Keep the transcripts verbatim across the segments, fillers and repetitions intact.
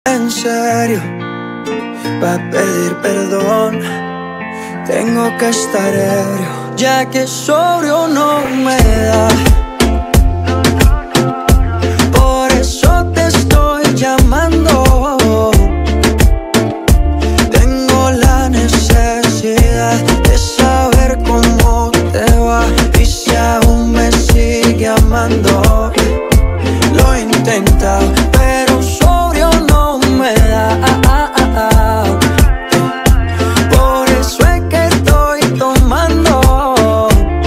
En serio, va a pedir perdón. Tengo que estar ebrio, ya que sobrio no me da. Por eso te estoy llamando. Tengo la necesidad de saber cómo te va y si aún me sigue amando. Lo he intentado, pero sobrio no me da. Por eso es que estoy tomando.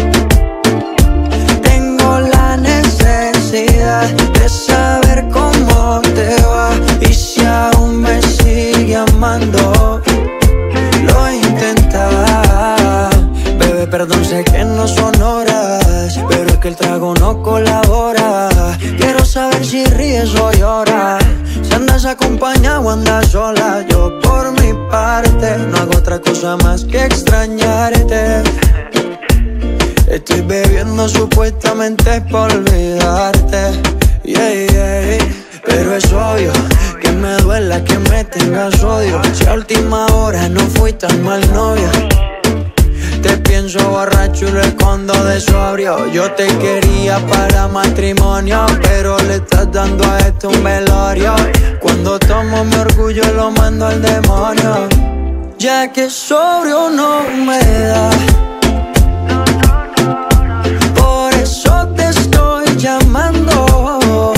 Tengo la necesidad de saber cómo te va y si aún me sigue amando. Lo he intentado. Bebé, perdón, sé que no son horas, pero es que el trago no colabora. Quiero saber si ríes o lloras, si andas acompañado o andas sola. Yo por mi parte no hago otra cosa más que extrañarte. Estoy bebiendo supuestamente por olvidarte, yeah, yeah. Pero es obvio que me duela que me tengas odio. Si a última hora no fui tan mal novia. Te pienso borracho y lo escondo de sobrio. Yo te quería para matrimonio, pero le estás dando a esto un velorio. Cuando tomo mi orgullo lo mando al demonio, ya que sobrio no me da. Por eso te estoy llamando.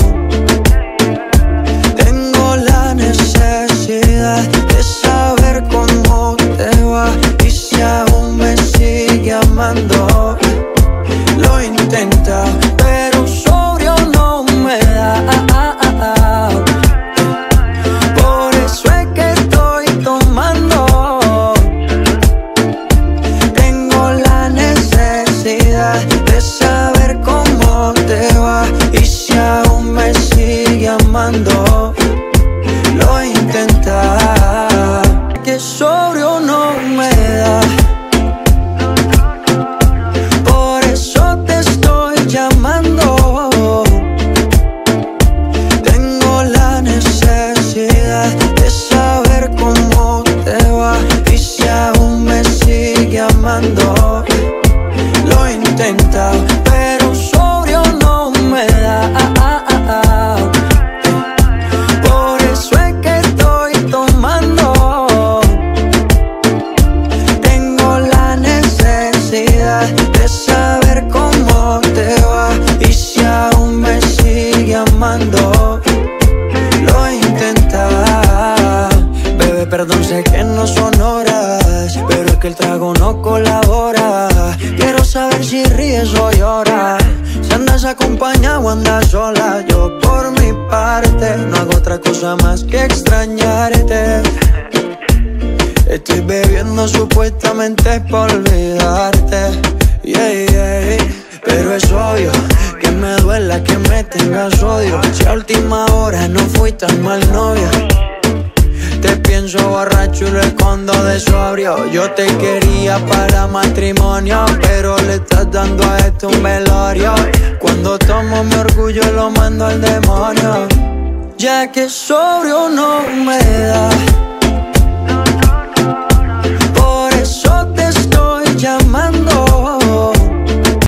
Tengo la necesidad de saber cómo te va y si aún me sigue amando. Lo he intentado, pero sobrio no me da. Por eso es que estoy tomando. Tengo la necesidad de saber cómo te va y si aún me sigue amando. Lo he intentado, que sobrio no me da. Por eso te estoy llamando. Tengo la necesidad de saber cómo te va y si aún me sigue amando. Lo he intentado, pero sobrio no me da. Por eso es que estoy tomando. Tengo la necesidad de saber cómo te va y si aún me sigue amando. Lo he intentado. Bebé, perdón, sé que no son horas, pero es que el trago no colabora. Quiero saber si ríes o lloras, si andas acompañado o andas sola. Yo por mi parte no hago otra cosa más que extrañarte. Estoy bebiendo supuestamente por olvidarte, yeah, yeah. Pero es obvio que me duela que me tengas odio. Si a última hora no fui tan mal novia. Te pienso borracho y lo escondo de sobrio. Yo te quería para matrimonio, pero le estás dando a esto un velorio. Cuando tomo mi orgullo lo mando al demonio, ya que sobrio no